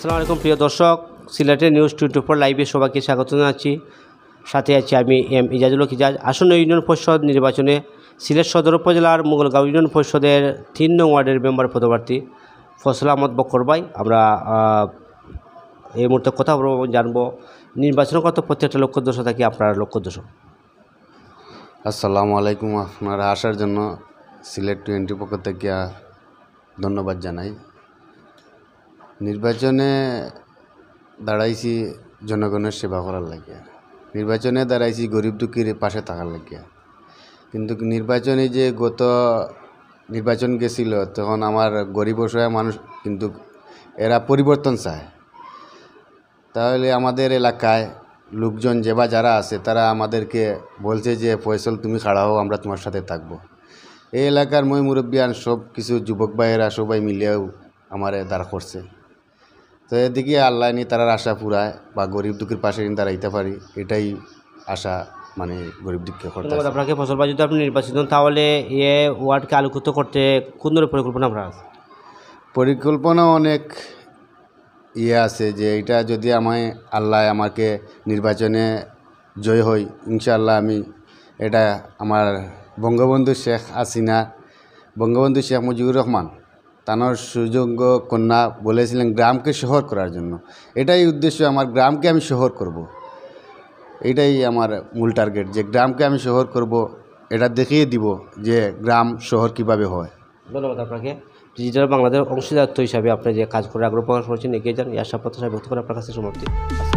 আসসালামু আলাইকুম প্রিয় দর্শক, সিলেটের নিউজ 24 লাইভে সবাইকে স্বাগত জানাচ্ছি। সাথে আছি আমি এম ইজাজুল ইজাজ। আসন্ন ইউনিয়ন পরিষদ নির্বাচনে সিলেট সদর উপজেলার মুগলগাঁও ইউনিয়ন পরিষদের 3 নং ওয়ার্ডের মেম্বার পদপ্রার্থী ফয়সল আহমদ বক্কর ভাই। আমরা এই মুহূর্তে কথা বলবো, জানবো নির্বাচনগত প্রত্যেকটা লক্ষ্যোদ্দেশ্য থাকে আপনার লক্ষ্যোদ্দেশ্য। আসসালামু আলাইকুম। আপনারা আসার জন্য সিলেট 20 পক্ষ থেকে ধন্যবাদ জানাই। নির্বাচনে দাঁড়াইছি জনগণের সেবা করার লাগিয়া, নির্বাচনে দাঁড়াইছি গরিব দুঃখীর পাশে থাকার লাগিয়া। কিন্তু নির্বাচনে যে গত নির্বাচন গেছিল তখন আমার গরিব অসহায় মানুষ কিন্তু এরা পরিবর্তন চায়। তাহলে আমাদের এলাকায় লোকজন যারা আছে তারা আমাদেরকে বলছে যে ফয়সল তুমি খাড়া হও, আমরা তোমার সাথে থাকবো। এই এলাকার মই মুরব্বিয়ান সব কিছু যুবক ভাইয়েরা সবাই মিলেও আমারে দাঁড় করছে। তো এদিকে আল্লাহ নি তারার আশা পুরায় বা গরিব দুঃখীর পাশে দাঁড়াইতে পারি, এটাই আশা, মানে গরিব দুঃখী করতে। আপনাকে ফসল ভাই, যদি আপনি নির্বাচিত হন তাহলে এ ওয়ার্ডকে আলোকিত করতে কোন ধরনের পরিকল্পনা আপনার আছে? পরিকল্পনা অনেক আছে যে এটা যদি আল্লাহ আমাকে নির্বাচনে জয় হই, ইনশাআল্লাহ আমি এটা আমার বঙ্গবন্ধু শেখ হাসিনা, বঙ্গবন্ধু শেখ মুজিবুর রহমান তানোর সুযোগ্য কন্যা বলেছিলেন গ্রামকে শহর করার জন্য। এটাই উদ্দেশ্য, আমার গ্রামকে আমি শহর করব। এটাই আমার মূল টার্গেট, যে গ্রামকে আমি শহর করব, এটা দেখিয়ে দিব যে গ্রাম শহর কিভাবে হয়। ধন্যবাদ আপনাকে। ডিজিটাল বাংলাদেশ অংশীদারত্ব হিসাবে আপনি যে কাজ করে আগ্রহ প্রকাশ করেছেন, এগিয়ে যান। এই আশা প্রত্যাশা ব্যক্ত করে আপনার কাছে সমাপ্তি।